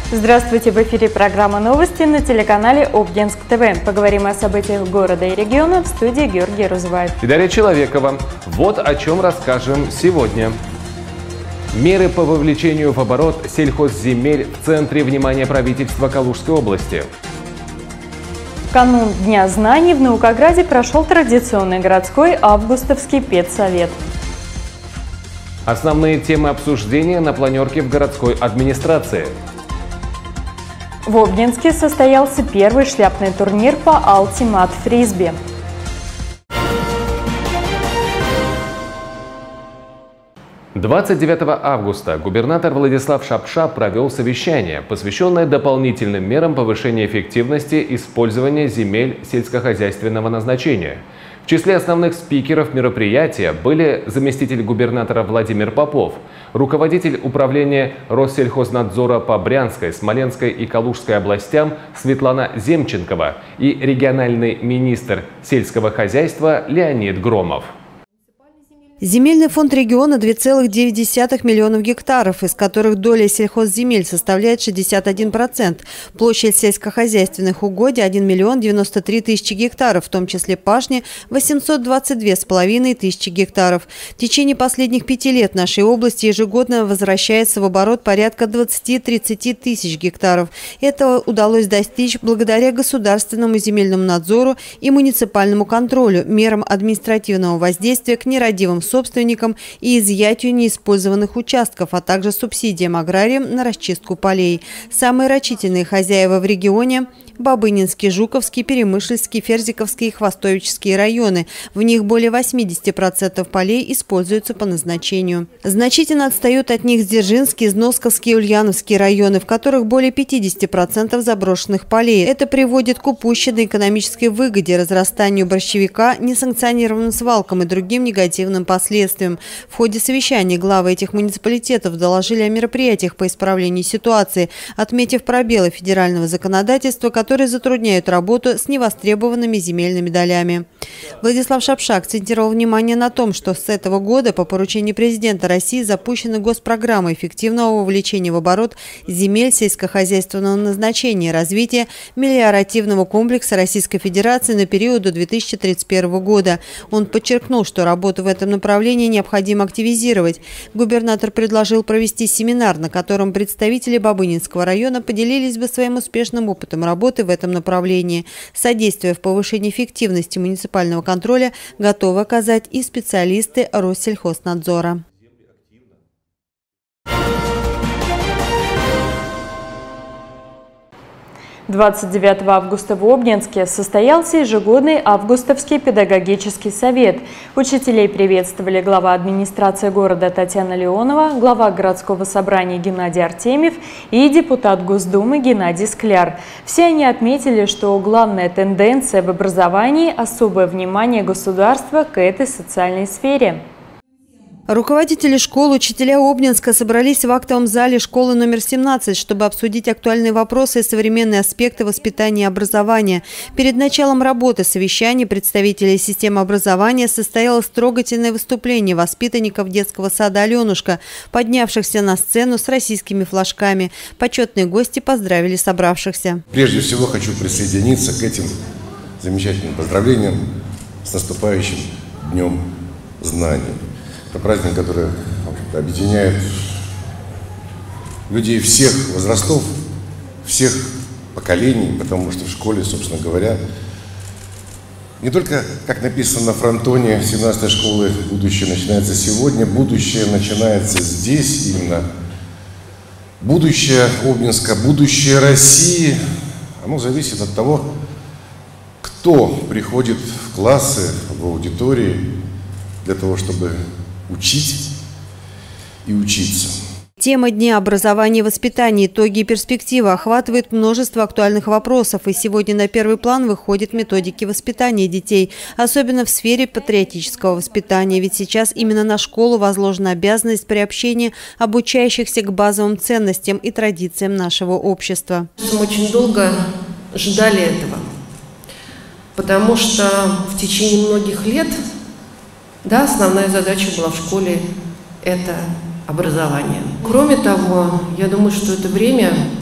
Здравствуйте! В эфире программа «Новости» на телеканале Обнинск ТВ. Поговорим о событиях города и региона в студии Георгий Розуваев и Дарья Человекова. Вот о чем расскажем сегодня. Меры по вовлечению в оборот сельхозземель в центре внимания правительства Калужской области. В канун Дня знаний в Наукограде прошел традиционный городской августовский педсовет. Основные темы обсуждения на планерке в городской администрации. В Обнинске состоялся первый шляпный турнир по алтимат-фрисби. – 29 августа губернатор Владислав Шапша провел совещание, посвященное дополнительным мерам повышения эффективности использования земель сельскохозяйственного назначения. В числе основных спикеров мероприятия были заместитель губернатора Владимир Попов, руководитель управления Россельхознадзора по Брянской, Смоленской и Калужской областям Светлана Земченкова и региональный министр сельского хозяйства Леонид Громов. Земельный фонд региона 2,9 миллионов гектаров, из которых доля сельхозземель составляет 61%. Площадь сельскохозяйственных угодий 1 миллион 93 тысячи гектаров, в том числе пашни 822,5 тысячи гектаров. В течение последних 5 лет в нашей области ежегодно возвращается в оборот порядка 20-30 тысяч гектаров. Этого удалось достичь благодаря государственному земельному надзору и муниципальному контролю, мерам административного воздействия к нерадивым собственникам и изъятию неиспользованных участков, а также субсидиям аграриям на расчистку полей. Самые рачительные хозяева в регионе – Бабынинский, Жуковский, Перемышльский, Ферзиковский и Хвостовические районы. В них более 80% полей используются по назначению. Значительно отстают от них Дзержинский, Зносковский и Ульяновские районы, в которых более 50% заброшенных полей. Это приводит к упущенной экономической выгоде, разрастанию борщевика, несанкционированным свалкам и другим негативным последствиям. В ходе совещания главы этих муниципалитетов доложили о мероприятиях по исправлению ситуации, отметив пробелы федерального законодательства, которые затрудняют работу с невостребованными земельными долями. Владислав Шапша акцентировал внимание на том, что с этого года по поручению президента России запущена госпрограмма эффективного вовлечения в оборот земель сельскохозяйственного назначения и развития мелиоративного комплекса Российской Федерации на период до 2031 года. Он подчеркнул, что работу в этом направлении необходимо активизировать. Губернатор предложил провести семинар, на котором представители Бабынинского района поделились бы своим успешным опытом работы в этом направлении. Содействие в повышении эффективности муниципального контроля готовы оказать и специалисты Россельхознадзора. 29 августа в Обнинске состоялся ежегодный августовский педагогический совет. Учителей приветствовали глава администрации города Татьяна Леонова, глава городского собрания Геннадий Артемьев и депутат Госдумы Геннадий Скляр. Все они отметили, что главная тенденция в образовании – особое внимание государства к этой социальной сфере. Руководители школ, учителя Обнинска собрались в актовом зале школы номер 17, чтобы обсудить актуальные вопросы и современные аспекты воспитания и образования. Перед началом работы совещания представителей системы образования состоялось трогательное выступление воспитанников детского сада «Аленушка», поднявшихся на сцену с российскими флажками. Почетные гости поздравили собравшихся. Прежде всего хочу присоединиться к этим замечательным поздравлениям с наступающим Днем знаний. Это праздник, который объединяет людей всех возрастов, всех поколений, потому что в школе, собственно говоря, не только, как написано на фронтоне 17-й школы, будущее начинается сегодня, будущее начинается здесь именно. Будущее Обнинска, будущее России, оно зависит от того, кто приходит в классы, в аудитории для того, чтобы учить и учиться. Тема Дня образования и воспитания, итоги и перспективы охватывает множество актуальных вопросов. И сегодня на первый план выходят методики воспитания детей, особенно в сфере патриотического воспитания. Ведь сейчас именно на школу возложена обязанность приобщения обучающихся к базовым ценностям и традициям нашего общества. Мы очень долго ждали этого, потому что в течение многих лет основная задача была в школе – это образования. Кроме того, я думаю, что это время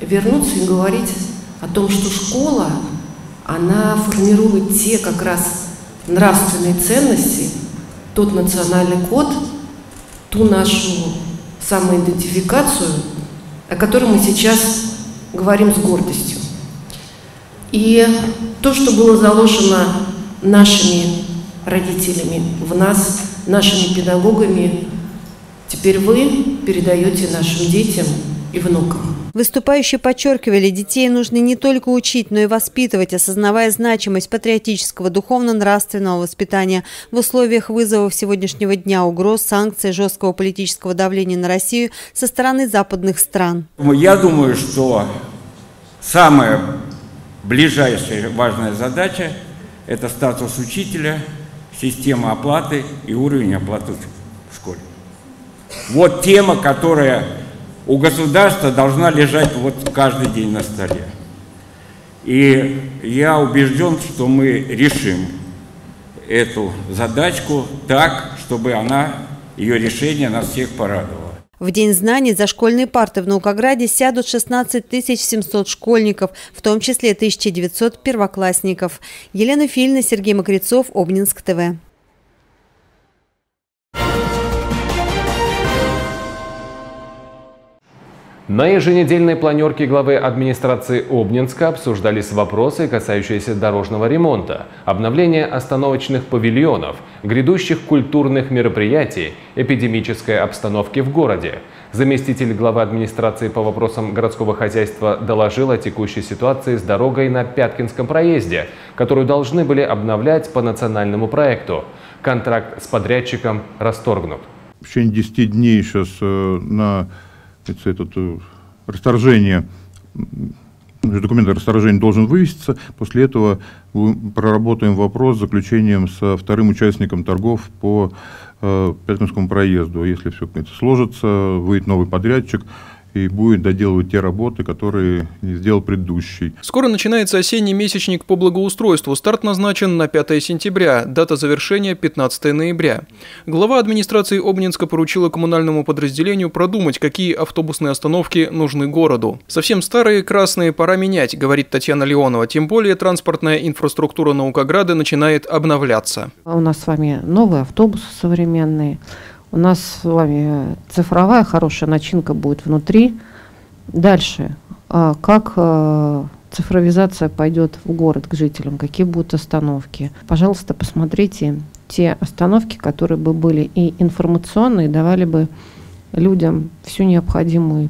вернуться и говорить о том, что школа, она формирует те как раз нравственные ценности, тот национальный код, ту нашу самоидентификацию, о которой мы сейчас говорим с гордостью. И то, что было заложено нашими родителями в нас, нашими педагогами, теперь вы передаете нашим детям и внукам. Выступающие подчеркивали, детей нужно не только учить, но и воспитывать, осознавая значимость патриотического, духовно-нравственного воспитания в условиях вызовов сегодняшнего дня, угроз, санкций, жесткого политического давления на Россию со стороны западных стран. Я думаю, что самая ближайшая важная задача – это статус учителя, система оплаты и уровень оплаты в школе. Вот тема, которая у государства должна лежать вот каждый день на столе. И я убежден, что мы решим эту задачку так, чтобы ее решение нас всех порадовало. В День знаний за школьные парты в Наукограде сядут 16 700 школьников, в том числе 1900 первоклассников. Елена Фильна, Сергей Мокрецов, Обнинск ТВ. На еженедельной планерке главы администрации Обнинска обсуждались вопросы, касающиеся дорожного ремонта, обновления остановочных павильонов, грядущих культурных мероприятий, эпидемической обстановки в городе. Заместитель главы администрации по вопросам городского хозяйства доложил о текущей ситуации с дорогой на Пяткинском проезде, которую должны были обновлять по национальному проекту. Контракт с подрядчиком расторгнут. В течение 10 дней сейчас на расторжение, документ о расторжении должен вывеситься. После этого проработаем вопрос с заключением со вторым участником торгов по Пяткинскому проезду. Если все это сложится, выйдет новый подрядчик и будет доделывать те работы, которые сделал предыдущий. Скоро начинается осенний месячник по благоустройству. Старт назначен на 5 сентября, дата завершения 15 ноября. Глава администрации Обнинска поручила коммунальному подразделению продумать, какие автобусные остановки нужны городу. Совсем старые красные пора менять, говорит Татьяна Леонова. Тем более транспортная инфраструктура Наукограда начинает обновляться. У нас с вами новые автобусы современные. У нас с вами цифровая хорошая начинка будет внутри. Дальше, как цифровизация пойдет в город к жителям, какие будут остановки. Пожалуйста, посмотрите те остановки, которые бы были и информационные, давали бы людям всю необходимую и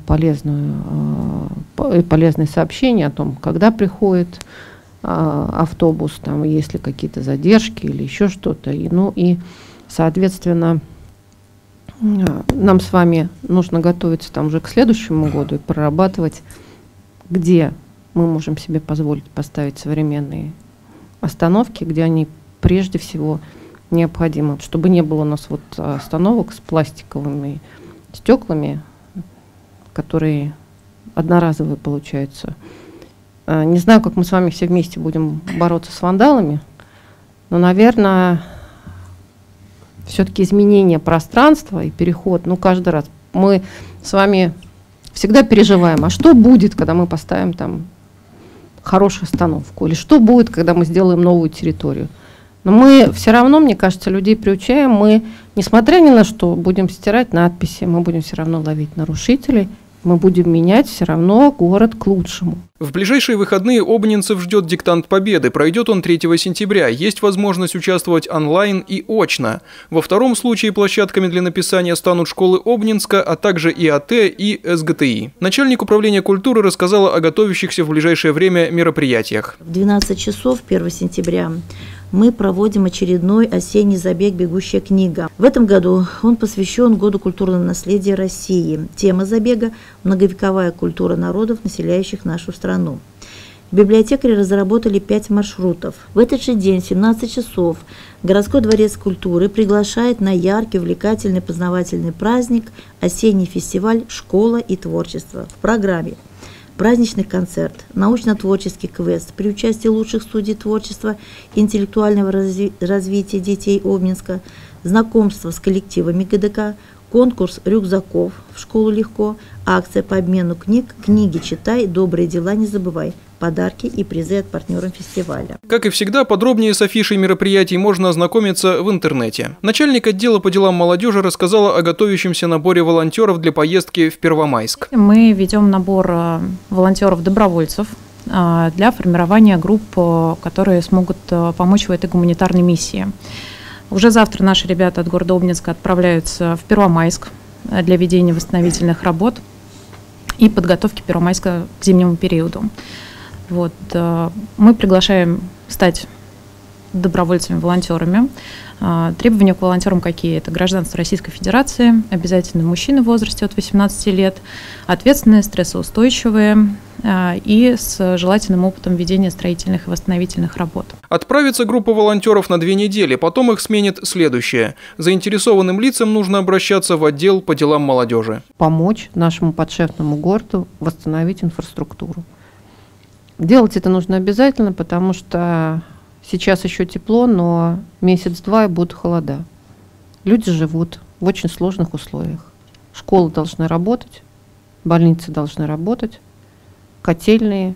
полезные сообщения о том, когда приходит автобус, там, есть ли какие-то задержки или еще что-то. И, соответственно, нам с вами нужно готовиться там уже к следующему году и прорабатывать, где мы можем себе позволить поставить современные остановки, где они прежде всего необходимы, чтобы не было у нас вот остановок с пластиковыми стеклами, которые одноразовые получаются. Не знаю, как мы с вами все вместе будем бороться с вандалами, но, наверное, все-таки изменение пространства и переход, каждый раз мы с вами всегда переживаем, а что будет, когда мы поставим там хорошую остановку, или что будет, когда мы сделаем новую территорию. Но мы все равно, мне кажется, людей приучаем, мы, несмотря ни на что, будем стирать надписи, мы будем все равно ловить нарушителей, мы будем менять все равно город к лучшему. В ближайшие выходные обнинцев ждет диктант Победы. Пройдет он 3 сентября. Есть возможность участвовать онлайн и очно. Во втором случае площадками для написания станут школы Обнинска, а также ИАТ и СГТИ. Начальник управления культуры рассказала о готовящихся в ближайшее время мероприятиях. В 12 часов 1 сентября мы проводим очередной осенний забег «Бегущая книга». В этом году он посвящен Году культурного наследия России. Тема забега – многовековая культура народов, населяющих нашу страну. Библиотекари разработали 5 маршрутов. В этот же день, в 17 часов, Городской дворец культуры приглашает на яркий, увлекательный, познавательный праздник осенний фестиваль «Школа и творчество». В программе праздничный концерт, научно-творческий квест при участии лучших студий творчества и интеллектуального развития детей Обнинска, знакомство с коллективами ГДК, конкурс рюкзаков в школу легко, акция по обмену книг, книги читай, добрые дела не забывай, подарки и призы от партнеров фестиваля. Как и всегда, подробнее с афишей мероприятий можно ознакомиться в интернете. Начальник отдела по делам молодежи рассказала о готовящемся наборе волонтеров для поездки в Первомайск. Мы ведем набор волонтеров-добровольцев для формирования групп, которые смогут помочь в этой гуманитарной миссии. Уже завтра наши ребята от города Обнинска отправляются в Первомайск для ведения восстановительных работ и подготовки Первомайска к зимнему периоду. Вот. Мы приглашаем стать добровольцами-волонтерами. Требования к волонтерам какие? Это гражданство Российской Федерации, обязательно мужчины в возрасте от 18 лет, ответственные, стрессоустойчивые и с желательным опытом ведения строительных и восстановительных работ. Отправится группа волонтеров на 2 недели, потом их сменит следующее. Заинтересованным лицам нужно обращаться в отдел по делам молодежи. Помочь нашему подшефному городу восстановить инфраструктуру. Делать это нужно обязательно, потому что сейчас еще тепло, но месяц-два и будут холода. Люди живут в очень сложных условиях. Школы должны работать, больницы должны работать, котельные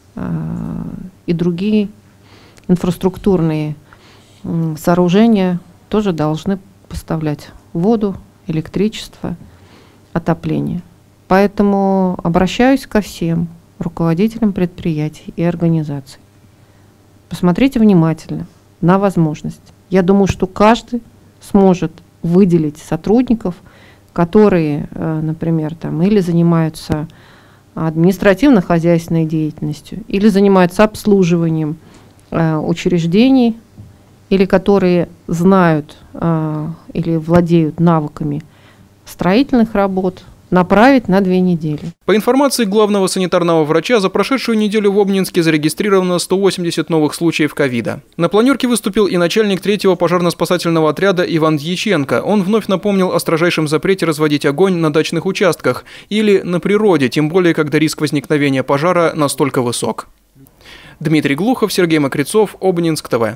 и другие инфраструктурные сооружения тоже должны поставлять воду, электричество, отопление. Поэтому обращаюсь ко всем руководителям предприятий и организаций. Посмотрите внимательно на возможность. Я думаю, что каждый сможет выделить сотрудников, которые, например, или занимаются административно-хозяйственной деятельностью, или занимаются обслуживанием учреждений, или которые знают или владеют навыками строительных работ, направить на 2 недели. По информации главного санитарного врача, за прошедшую неделю в Обнинске зарегистрировано 180 новых случаев ковида. На планерке выступил и начальник 3-го пожарно-спасательного отряда Иван Дьяченко. Он вновь напомнил о строжайшем запрете разводить огонь на дачных участках или на природе, тем более, когда риск возникновения пожара настолько высок. Дмитрий Глухов, Сергей Мокрицов, Обнинск ТВ.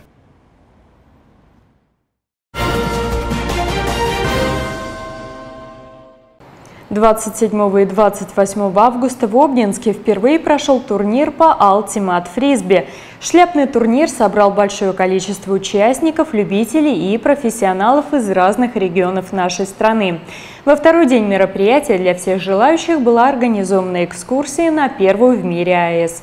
27 и 28 августа в Обнинске впервые прошел турнир по Ultimate Frisbee. Шляпный турнир собрал большое количество участников, любителей и профессионалов из разных регионов нашей страны. Во второй день мероприятия для всех желающих была организована экскурсия на первую в мире АЭС.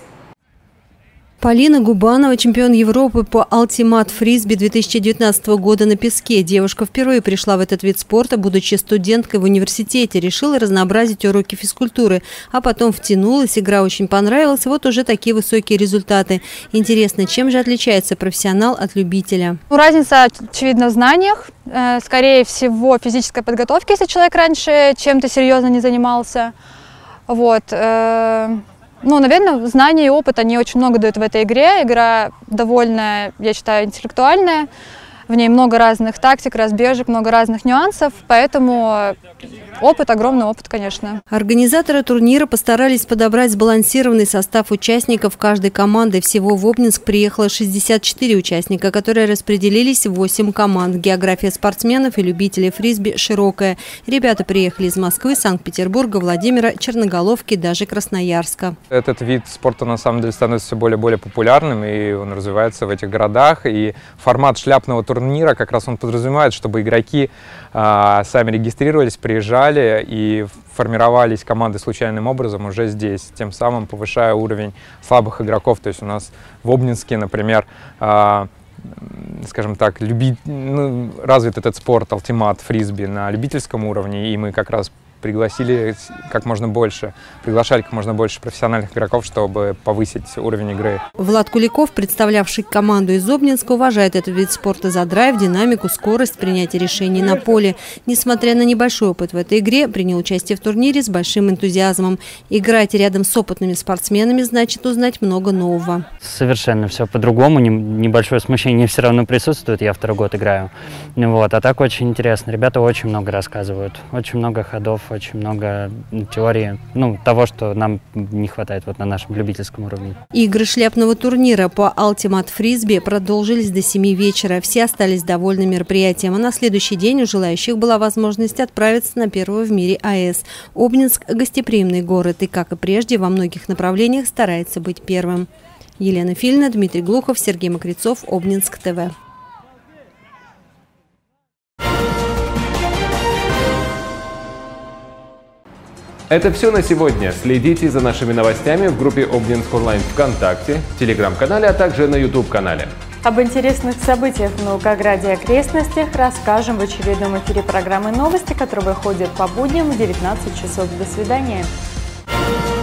Полина Губанова, чемпион Европы по Ultimate Frisbee 2019 года на песке. Девушка впервые пришла в этот вид спорта, будучи студенткой в университете. Решила разнообразить уроки физкультуры, а потом втянулась, игра очень понравилась. Вот уже такие высокие результаты. Интересно, чем же отличается профессионал от любителя? Разница, очевидно, в знаниях. Скорее всего, физической подготовки, если человек раньше чем-то серьезно не занимался. Вот. Наверное, знания и опыт, они очень много дают в этой игре. Игра довольно, я считаю, интеллектуальная. В ней много разных тактик, разбежек, много разных нюансов, поэтому огромный опыт, конечно. Организаторы турнира постарались подобрать сбалансированный состав участников каждой команды. Всего в Обнинск приехало 64 участника, которые распределились в 8 команд. География спортсменов и любителей фрисби широкая. Ребята приехали из Москвы, Санкт-Петербурга, Владимира, Черноголовки, даже Красноярска. Этот вид спорта на самом деле становится все более и более популярным, и он развивается в этих городах. И формат шляпного турнира как раз он подразумевает, чтобы игроки сами регистрировались, приезжали и формировались команды случайным образом уже здесь, тем самым повышая уровень слабых игроков. То есть у нас в Обнинске, например, скажем так, развит этот спорт Ultimate Frisbee на любительском уровне, и мы как раз приглашали как можно больше профессиональных игроков, чтобы повысить уровень игры. Влад Куликов, представлявший команду из Обнинска, уважает этот вид спорта за драйв, динамику, скорость принятия решений на поле. Несмотря на небольшой опыт в этой игре, принял участие в турнире с большим энтузиазмом. Играть рядом с опытными спортсменами значит узнать много нового. Совершенно все по-другому, небольшое смущение все равно присутствует, я 2-й год играю. А так очень интересно, ребята очень много рассказывают, очень много ходов очень много теории, того, что нам не хватает на нашем любительском уровне. Игры шляпного турнира по Ultimate Frisbee продолжились до 7 вечера. Все остались довольны мероприятием. А на следующий день у желающих была возможность отправиться на первую в мире АЭС. Обнинск – гостеприимный город и, как и прежде, во многих направлениях старается быть первым. Елена Фильна, Дмитрий Глухов, Сергей Мокрицов, Обнинск ТВ. Это все на сегодня. Следите за нашими новостями в группе Обнинск онлайн ВКонтакте, телеграм-канале, а также на YouTube-канале. Об интересных событиях в Наукограде и окрестностях расскажем в очередном эфире программы «Новости», которая выходит по будням в 19 часов. До свидания.